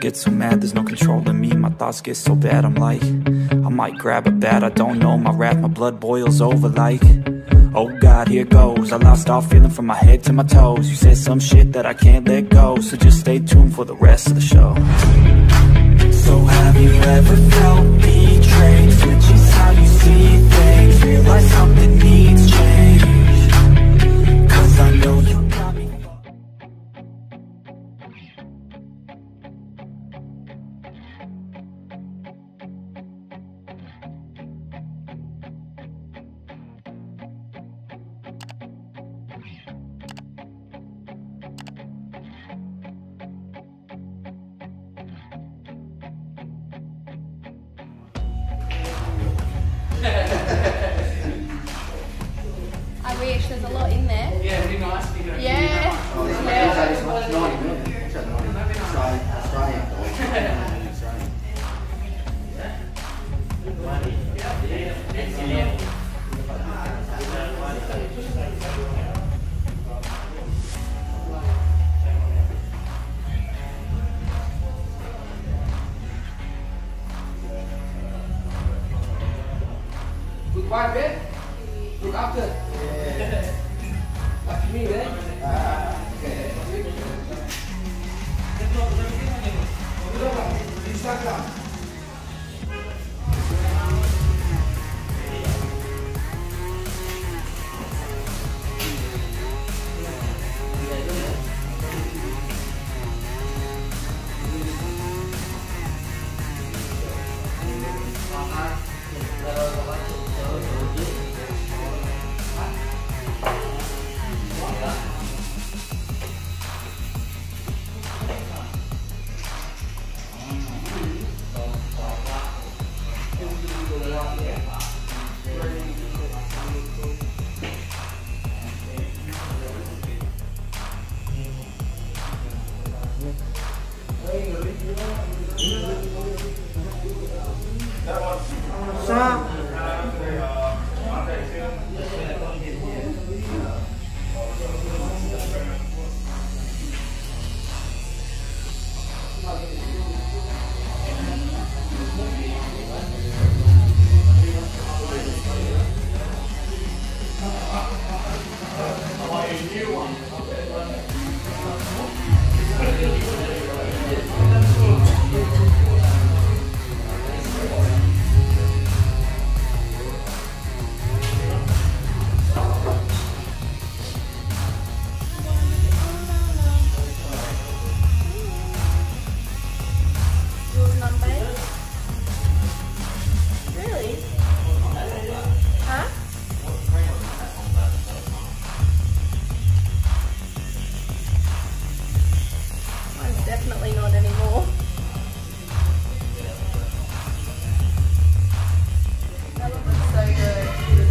get so mad, there's no controlling me. My thoughts get so bad, I'm like, I might grab a bat, I don't know. My wrath, my blood boils over like, oh God, here goes. I lost all feeling from my head to my toes. You said some shit that I can't let go, so just stay tuned for the rest of the show. So have you ever felt betrayed? Switches how you see things, realize something needs change. 'Cause I know you got me. I wish there's a lot in there. Yeah, it'd be nice to get it. Yeah. Look right there. Look up there. Like me, eh? Instagram. Definitely not anymore. That looks so good.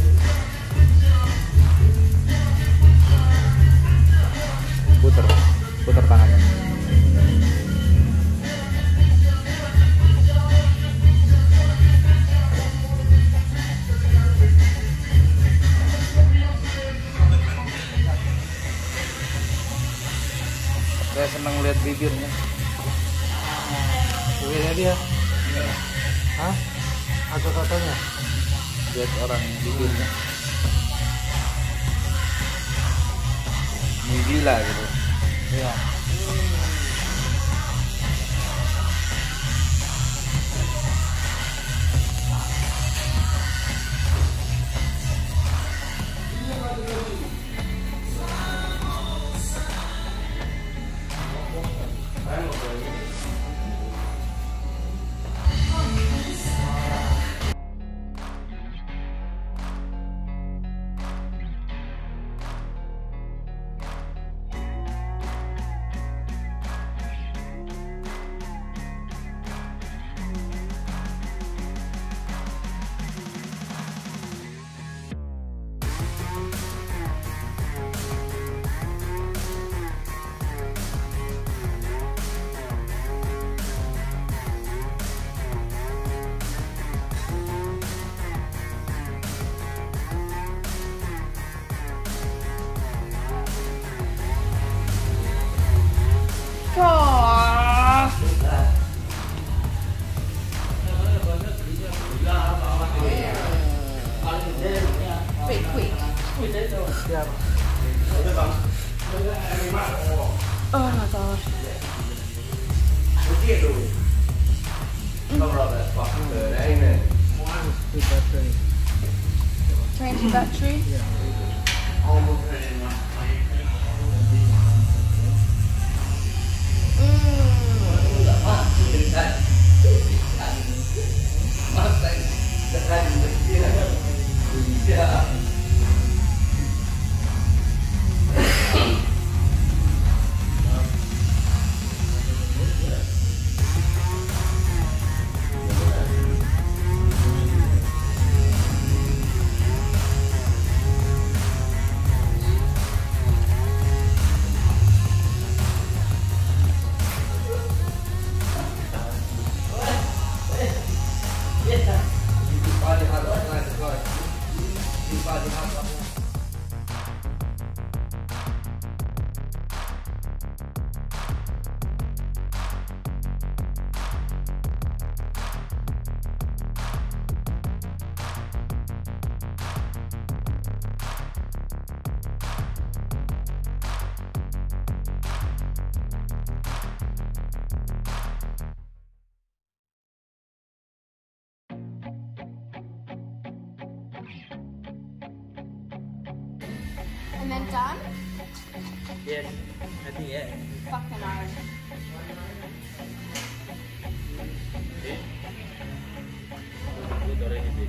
Putar tangannya. Saya senang lihat bibirnya. Bibirnya dia. Hah? Kata-katanya. Lihat orang bibirnya. Ini gila gitu. Iya. with battery. Change the battery. And then done? Yes, I think yeah. Fucking hell. It already did.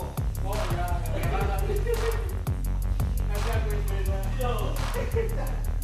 Yo.